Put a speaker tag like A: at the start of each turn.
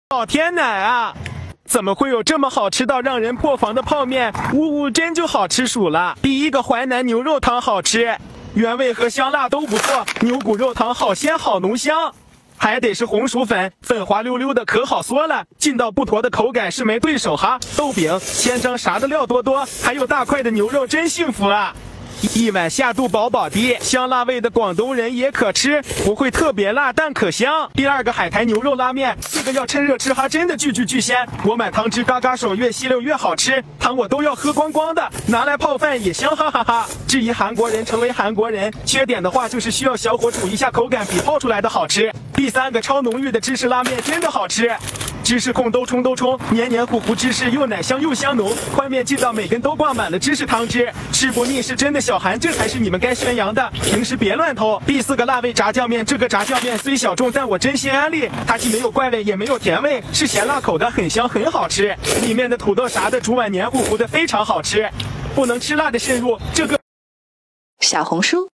A: 老天奶啊！怎么会有这么好吃到让人破防的泡面？真就好吃鼠了。第一个淮南牛肉汤好吃，原味和香辣都不错，牛骨肉汤好鲜好浓香。还得是红薯粉，粉滑溜溜的可好嗦了，劲道不坨的口感是没对手哈。豆饼、千张啥的料多多，还有大块的牛肉，真幸福啊！一碗下肚饱饱的，香辣味的广东人也可吃，不会特别辣，但可香。第二个海苔牛肉拉面，这个要趁热吃哈，真的巨鲜。我买汤汁嘎嘎手，越吸溜越好吃，汤我都要喝光光的，拿来泡饭也香哈哈哈。质疑韩国人成为韩国人，缺点的话就是需要小火煮一下，口感比泡出来的好吃。第三个超浓郁的芝士拉面真的好吃。芝士控都冲，黏黏糊糊，芝士又奶香又香浓，宽面劲道每根都挂满了芝士汤汁，吃不腻是真的小韩，这才是你们该宣扬的，平时别乱偷。第四个辣味炸酱面，这个炸酱面虽小众，但我真心安利，它既没有怪味也没有甜味，是咸辣口的，很香很好吃，里面的土豆啥的煮碗黏糊糊的非常好吃，不能吃辣的慎入。这个
B: 小红书